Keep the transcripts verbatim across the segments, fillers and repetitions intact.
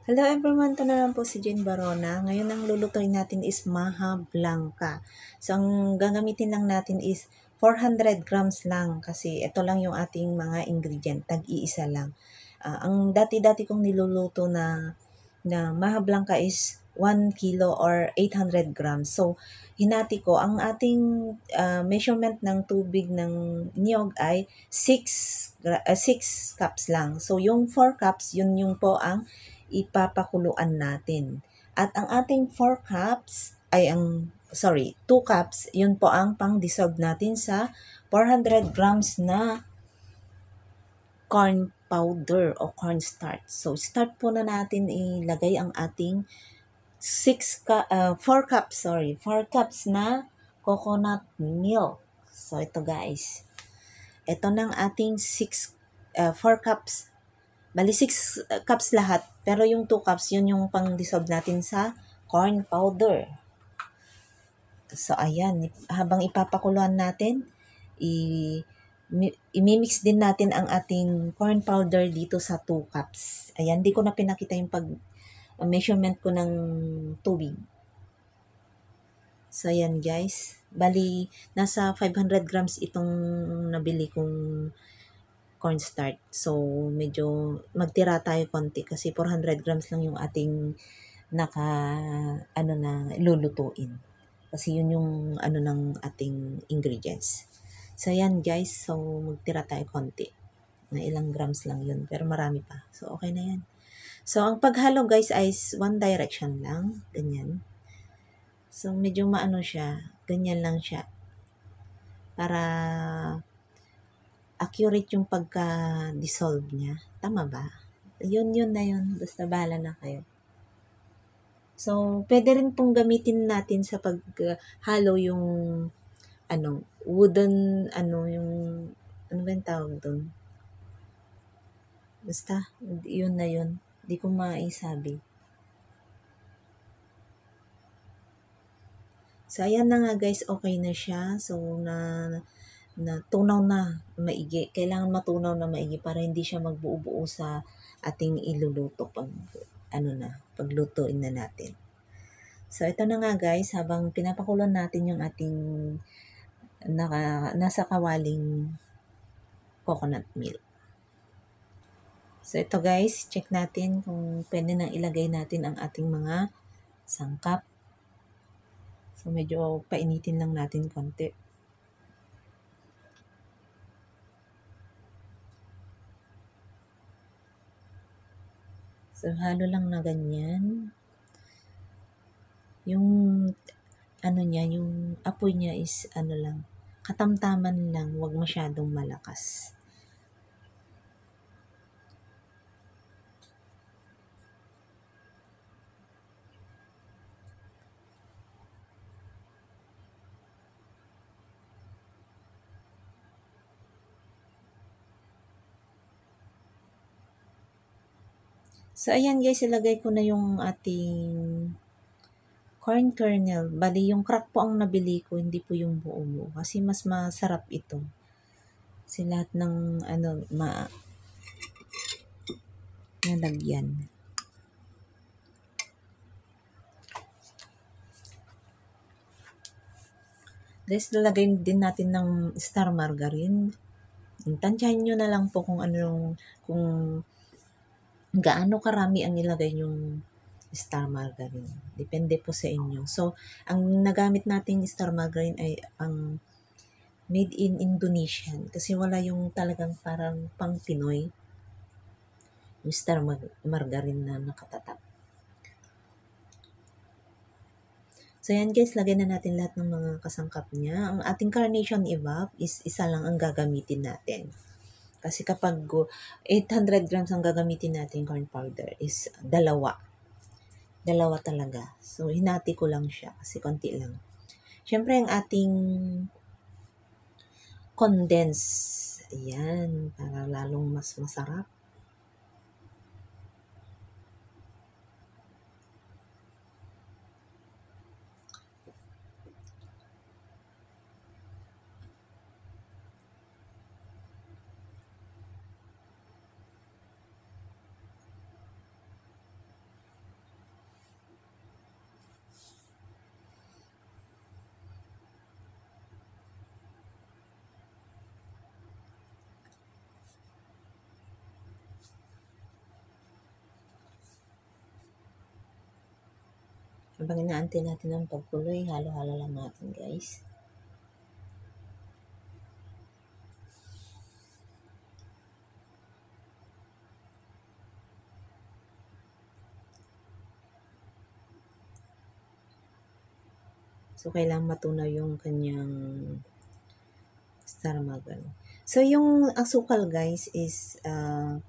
Hello everyone, ito na lang po si Jane Barona. Ngayon ang lulutuin natin is maha blanca. So ang gagamitin lang natin is four hundred grams lang kasi ito lang yung ating mga ingredient, tag-iisa lang. Uh, ang dati-dati kong niluluto na, na maha blanca is one kilo or eight hundred grams. So hinati ko, ang ating uh, measurement ng tubig ng niyog ay six cups lang. So yung four cups, yun yung po ang ipapakuluan natin. At ang ating four cups ay ang, sorry, two cups, yun po ang pang-dissolve natin sa four hundred grams na corn powder o cornstarch. So, start po na natin ilagay ang ating six ka, uh, four cups, sorry, four cups na coconut milk. So, ito guys. Ito ng ating six, uh, four cups. Bali, six cups lahat. Pero yung two cups, yun yung pang-dissolve natin sa corn powder. So, ayan. Habang ipapakuluan natin, i- imimix din natin ang ating corn powder dito sa two cups. Ayan, di ko na pinakita yung pag measurement ko ng tubig. So, ayan guys. Bali, nasa five hundred grams itong nabili kong cornstarch. So, medyo magtira tayo konti kasi four hundred grams lang yung ating naka, ano na, lulutuin. Kasi yun yung, ano ng ating ingredients. So, yan guys. So, magtira tayo konti. Na ilang grams lang yun. Pero marami pa. So, okay na yan. So, ang paghalo guys ay one direction lang. Ganyan. So, medyo maano siya. Ganyan lang siya. Para accurate yung pagka-dissolve niya. Tama ba? Yun, yun na yun. Basta bahala na kayo. So, pwede rin pong gamitin natin sa paghalo yung ano, wooden, ano, yung, ano ba yung tawag doon? Basta, yun na yun. Di ko maisabi. So, ayan na nga guys, okay na siya. So, na, na tunaw na maigi. Kailangan matunaw na maigi para hindi siya magbuo-buo sa ating iluluto pag, ano na, paglutuin na natin. So, ito na nga guys, habang pinapakulan natin yung ating naka, nasa kawaling coconut milk. So, ito guys, check natin kung pwede nang ilagay natin ang ating mga sangkap. So, medyo painitin lang natin konti. So, halo lang na ganyan. Yung, ano niya, yung apoy niya is, ano lang, katamtaman lang, wag masyadong malakas. So, ayan guys, ilagay ko na yung ating corn kernel. Bali, yung crack po ang nabili ko, hindi po yung buo mo. Kasi mas masarap ito. Kasi lahat ng, ano, ma, nalagyan. Guys, lalagay din natin ng star margarine. Tansyahin nyo na lang po kung ano, kung gaano karami ang ilagay yung star margarine. Depende po sa inyo. So, ang nagamit nating star margarine ay ang made in Indonesian. Kasi wala yung talagang parang pang Pinoy. Yung star mar- margarine na nakatatak. So, yan guys, lagay na natin lahat ng mga kasangkap niya. Ang ating carnation evap is isa lang ang gagamitin natin. Kasi kapag eight hundred grams ang gagamitin natin corn powder is dalawa. Dalawa talaga. So, hinati ko lang siya kasi konti lang. Siyempre, ang ating condense. Ayan, para lalong mas masarap. Habang inaantay natin ang pagkuloy, halo-halo lang natin guys. So, kailangan matunaw yung kanyang sarmagan. So, yung asukal guys is uh,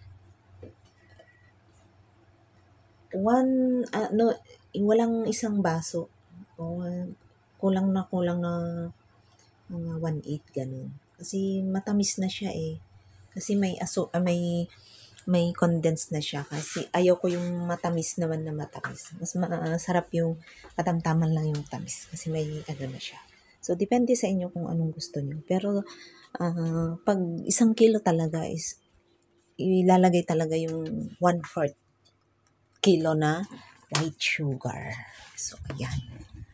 one, uh, no, walang isang baso. O, kulang na kulang na mga one eighth ganun. Kasi matamis na siya eh. Kasi may aso, uh, may may condensed na siya kasi ayaw ko yung matamis naman na matamis. Mas masarap yung katamtaman lang yung tamis kasi may ano na siya. So, depende sa inyo kung anong gusto nyo. Pero, uh, pag isang kilo talaga is ilalagay talaga yung one-fourth kilo na white sugar. So, ayan.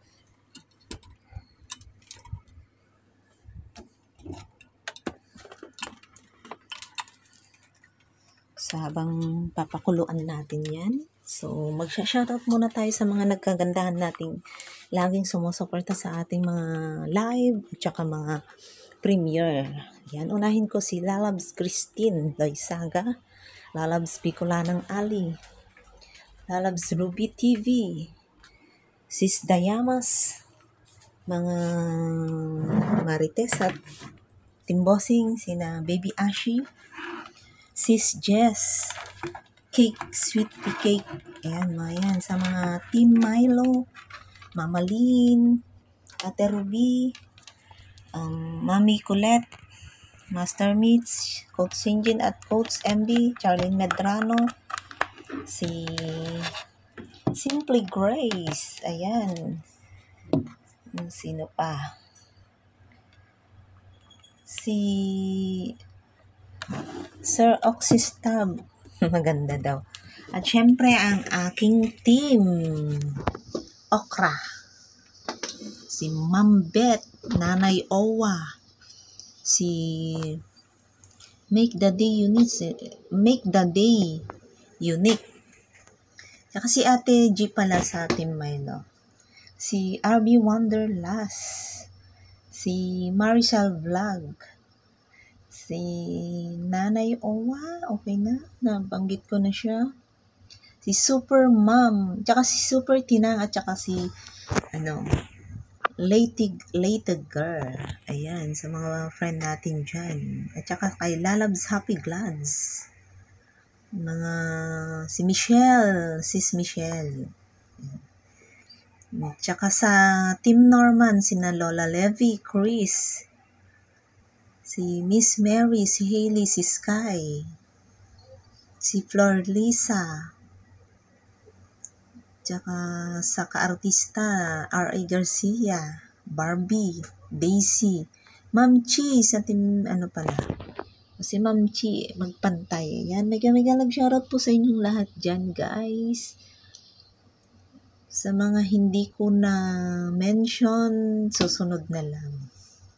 So, habang papakuluan natin yan. So, mag-shoutout muna tayo sa mga nagkagandahan nating laging sumusuporta sa ating mga live at saka mga premiere. Yan, unahin ko si Lalabs Christine Loisaga, Lalabs Bicolanang Ali, Lalabs Ruby T V, Sis Dayamas, mga Marites at Timbosing, sina Baby Ashi, Sis Jess, Cake, Sweet Tea Cake, ayan mga yan, sa mga Team Milo, Mama Lynn, Ate Ruby, um, Mami Colette, Master Meats, Coach Sinjin at Coach M B, Charlene Medrano, si Simply Grace, ayan, sino pa, si Sir Oxystab, maganda daw. At syempre ang aking team, Okra, si Ma'am Beth, Nanay Owa, si Make the Day Unique, Make the Day Unique. Saka si Ate G pala sa Team Milo. Si R B Wonderlust, si Maricel Vlog, si Nanay Owa, okay na, nabanggit ko na siya. Si Super Mom, tsaka si Super Tinang, at tsaka si, ano, Lady, Lady Girl. Ayan, sa mga friend natin dyan. At tsaka kay Lalabs Happy Glads. Mga, si Michelle, sis Michelle. At tsaka sa Team Norman, sina Lola Levy, Chris, si Miss Mary, si Hailey, si Sky, si Flor Lisa, tsaka sa kaartista, R A Garcia, Barbie, Daisy, Ma'am Chi, sa team, ano pala, si Ma'am Chi, magpantay. Yan, mega mega lang shoutout po sa inyong lahat dyan, guys. Sa mga hindi ko na mention, susunod na lang.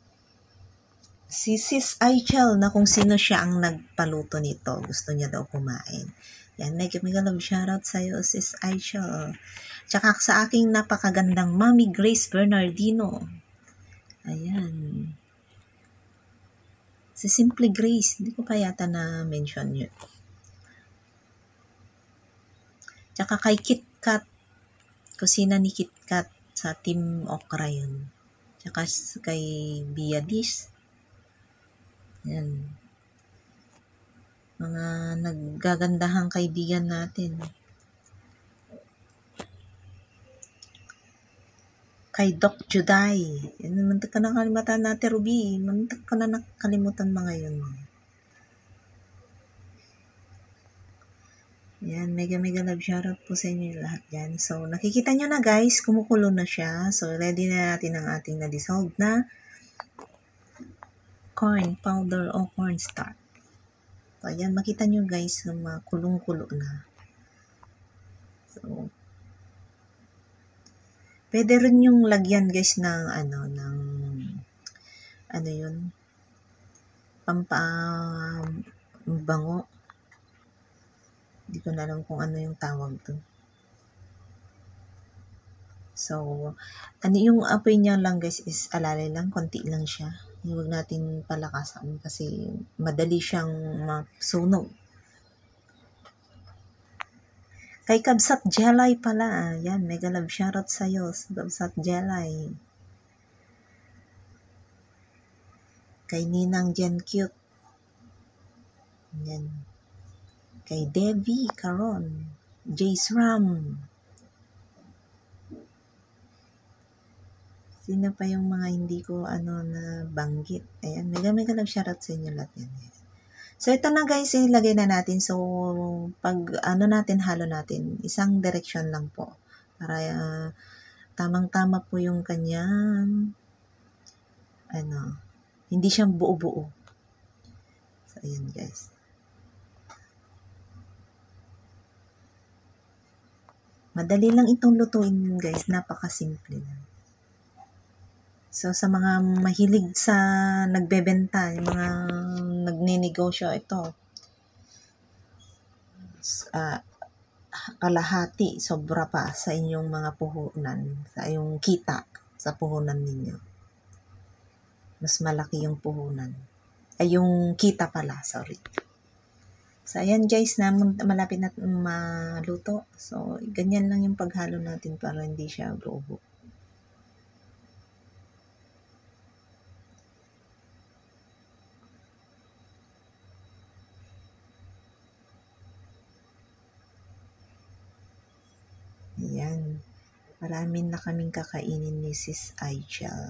Si Sis Aichel, na kung sino siya ang nagpaluto nito, gusto niya daw kumain. Yan, mega mega love shoutout sa iyo, Sis Aichel. Tsaka sa aking napakagandang Mami Grace Bernardino. Ayan. Si Simply Grace, hindi ko pa yata na mention yun. Tsaka kay Kit Kat, kusina ni Kit Kat sa Team Okra yun. Tsaka kay Bia Dish. Yan. Mga naggagandahang kaibigan natin. Kay Doc Juday. Yan, mantak ka na kalimatan natin, Ruby. Mantak ka na nakalimutan mga yun. Yan, mega mega love shoutout po sa inyo lahat yan. So, nakikita nyo na guys, kumukulo na siya. So, ready na natin ang ating na-dissolve na corn powder o cornstarch. So, ayan, makita nyo guys, kulong-kulo na. So, pwede rin yung lagyan guys ng ano, ng ano yun, pampabango. Hindi ko na alam kung ano yung tawag to. So, ano yung apoy niya lang guys is alalay lang, konti lang siya. Huwag natin palakasan kasi madali siyang masunog. Kay Kabsat Jelay pala, yan, mega love shoutout sa'yo, Kabsat Jelay. Kay Ninang Jen Cute. Yan. Kay Debbie Caron. Jace Ram. Sino pa yung mga hindi ko ano na banggit. Ayan, mega mega love shoutout sa inyo lahat yan. So, ito na guys, ilagay na natin. So, pag ano natin, halo natin, isang direction lang po. Para uh, tamang-tama po yung kanyang ano, hindi siyang buo-buo. So, ayan guys. Madali lang itong lutuin guys, napakasimple lang. So, sa mga mahilig sa nagbebenta, yung mga nagninegosyo, ito, uh, kalahati, sobra pa sa inyong mga puhunan, sa iyong kita sa puhunan ninyo. Mas malaki yung puhunan. Ay, yung kita pala, sorry. So, ayan guys, na malapit na maluto. So, ganyan lang yung paghalo natin para hindi siya buo-buo. Ayan. Marami na kaming kakainin ni Sis Aichel.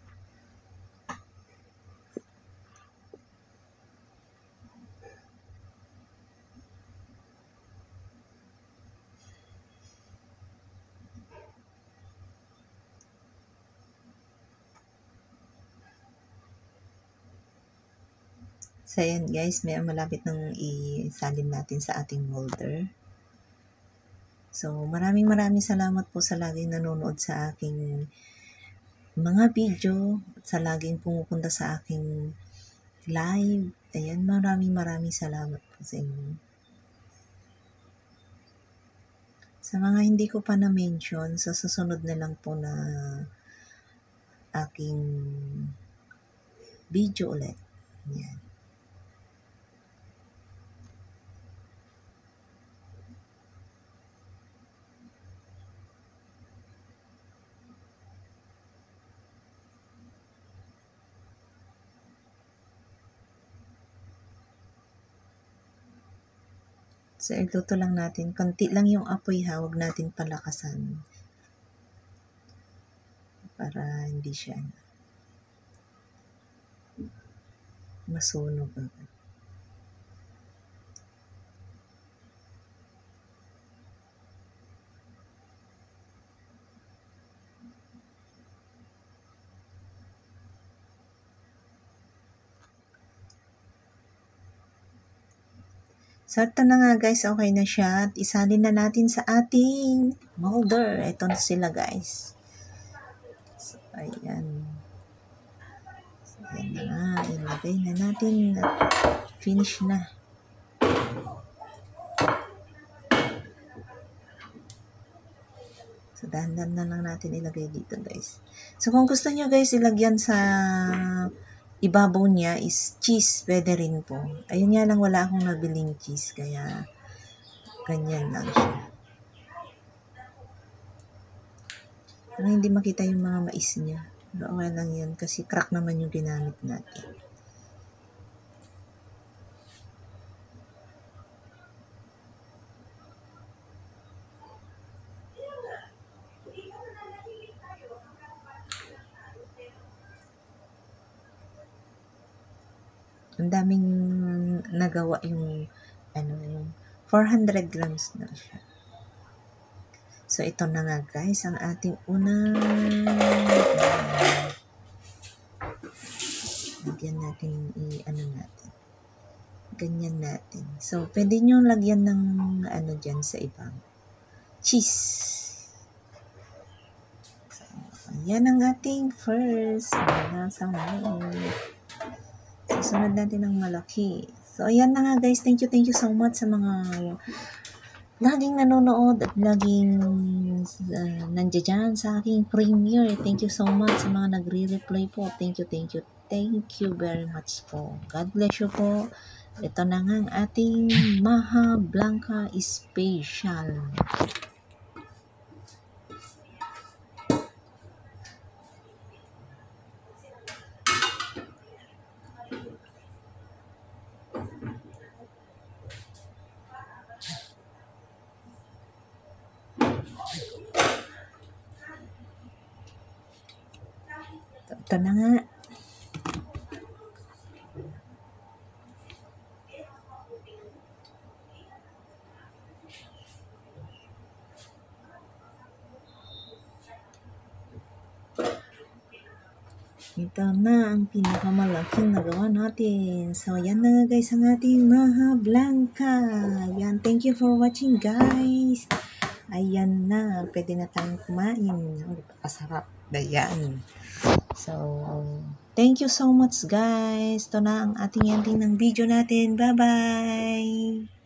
So, ayan guys, may malapit nang isalin natin sa ating molder. So, maraming maraming salamat po sa laging nanonood sa aking mga video, sa laging pumupunta sa aking live. Ayan, maraming maraming salamat po sa inyo. Sa mga hindi ko pa na-mention, sa susunod na lang po na aking video ulit. Ayan. So, iluto lang natin. Konti lang yung apoy ha. Huwag natin palakasan. Para hindi siya masunog agad. So, ito na nga guys, okay na siya. At isalin na natin sa ating molder. Ito na sila guys. So, ayan. So, ayan na nga. Ilagay na natin. At finish na. So, dahan-dahan na lang natin ilagay dito guys. So, kung gusto nyo guys, ilagyan sa ibabaw niya is cheese, pwede rin po. Ayun nga lang, wala akong nabiling cheese, kaya ganyan lang siya. Pero hindi makita yung mga mais niya. Pero okay lang yan, kasi crack naman yung ginamit natin. Ang daming nagawa yung ano yung four hundred grams na siya. So ito na nga guys ang ating unang lagyan natin i ano natin. Ganyan natin. So pwede niyo lagyan ng ano diyan sa ibang cheese. So, yan ang ating first na sa susunod natin ng malaki. So, ayan na nga guys. Thank you, thank you so much sa mga laging nanonood at laging uh, nandiyan sa aking premiere. Thank you so much sa mga nagre-reply po. Thank you, thank you, thank you very much po. God bless you po. Ito na nga ang ating Maha Blanca Special. Ito na nga. Ito na ang pinakamalaking nagawa natin. So, yan na nga guys ang ating Maha Blanca. Yan, thank you for watching guys. Ayan na, pwede na tayong kumain. Masarap. Ayan. So, thank you so much guys. Ito na ang ating ending ng video natin. Bye-bye!